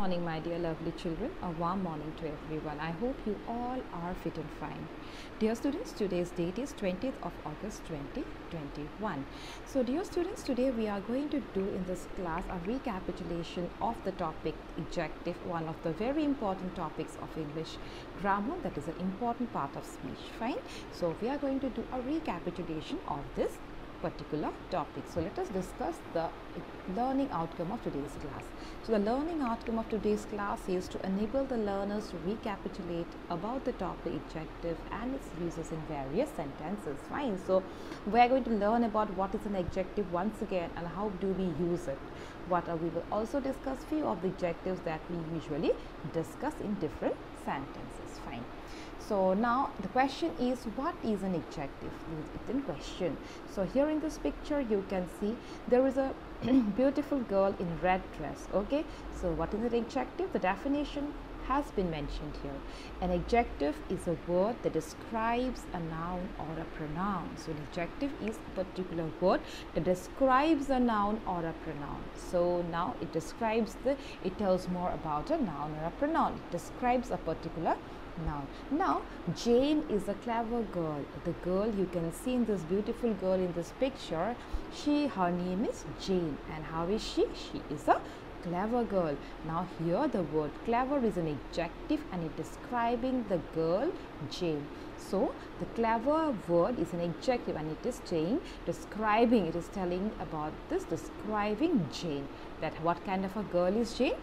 morning, my dear lovely children. A warm morning to everyone. I hope you all are fit and fine. Dear students, today's date is 20th of August 2021. So, dear students, today we are going to do in this class a recapitulation of the topic ejective, one of the very important topics of English grammar, that is an important part of speech. Fine. So, we are going to do a recapitulation of this particular topic. So let us discuss the learning outcome of today's class. So the learning outcome of today's class is to enable the learners to recapitulate about the topic adjective and its uses in various sentences. Fine. So we are going to learn about what is an adjective once again and how do we use it. We will also discuss few of the adjectives that we usually discuss in different sentences. Fine. So now the question is, what is an adjective? It's in question. So here in this picture you can see there is a beautiful girl in red dress. Okay, so what is an adjective? The definition has been mentioned here. An adjective is a word that describes a noun or a pronoun. So an adjective is a particular word that describes a noun or a pronoun. So now it tells more about a noun or a pronoun. It describes a particular noun. Now Jane is a clever girl. The girl you can see in this beautiful girl in this picture, her name is Jane. And how is she? She is a clever girl. Now here the word clever is an adjective and it is describing the girl Jane. So the clever word is an adjective and it is describing, it is telling about this, describing Jane. That what kind of a girl is Jane?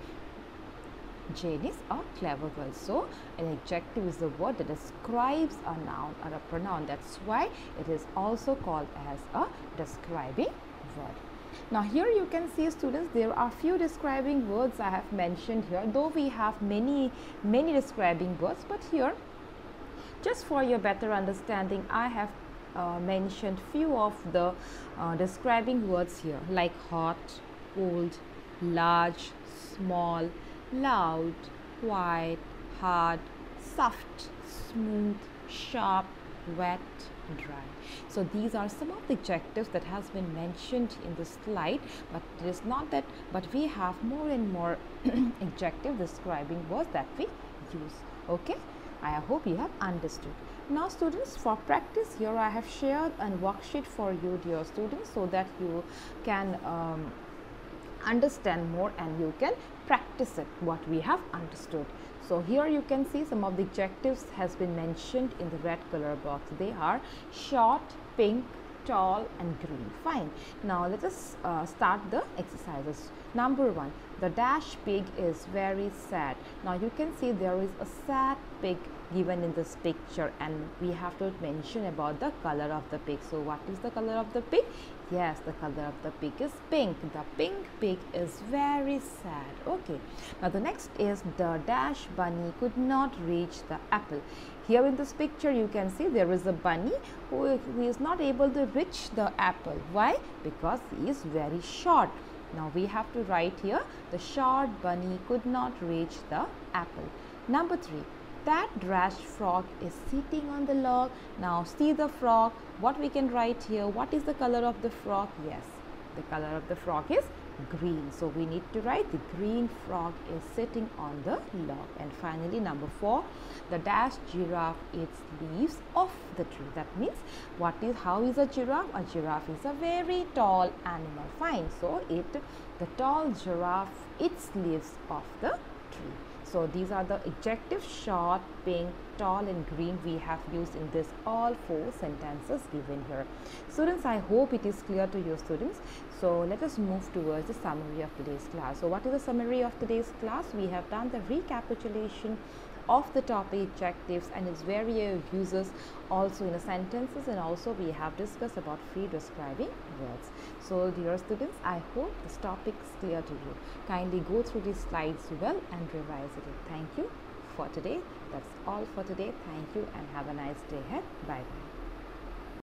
Jane is a clever girl. So an adjective is the word that describes a noun or a pronoun. That's why it is also called as a describing word. Now here you can see, students, there are few describing words I have mentioned here, though we have many describing words, but here just for your better understanding I have mentioned few of the describing words here, like hot, cold, large, small, loud, quiet, hard, soft, smooth, sharp, wet, dry. So these are some of the adjectives that has been mentioned in this slide, but it is not that, but we have more and more adjective describing words that we use. Okay, I hope you have understood. Now students, for practice here I have shared a worksheet for you, dear students, so that you can understand more and you can practice it what we have understood. So here you can see some of the adjectives has been mentioned in the red color box. They are short, pink, tall and green. Fine. Now let us start the exercises. Number 1, the dash pig is very sad. Now you can see there is a sad pig given in this picture and we have to mention about the color of the pig. So what is the color of the pig? Yes, the color of the pig is pink. The pink pig is very sad. Okay. Now the next is the dash bunny could not reach the apple. Here in this picture you can see there is a bunny who is not able to reach the apple. Why? Because he is very short. Now we have to write here, the short bunny could not reach the apple. Number 3, that dash frog is sitting on the log. Now see the frog. What we can write here? What is the color of the frog? Yes, the color of the frog is green. So we need to write the green frog is sitting on the log. And finally number 4, the dash giraffe eats leaves off the tree. That means how is a giraffe? A giraffe is a very tall animal. Fine. So the tall giraffe eats leaves off the tree. So these are the adjectives short, pink, tall and green we have used in this all 4 sentences given here. Students, I hope it is clear to you, students. So let us move towards the summary of today's class. So what is the summary of today's class? We have done the recapitulation of the topic adjectives and its various uses also in the sentences, and also we have discussed about free describing words. So dear students, I hope this topic is clear to you. Kindly go through these slides well and revise it. Thank you for today. That's all for today. Thank you and have a nice day ahead. Bye bye.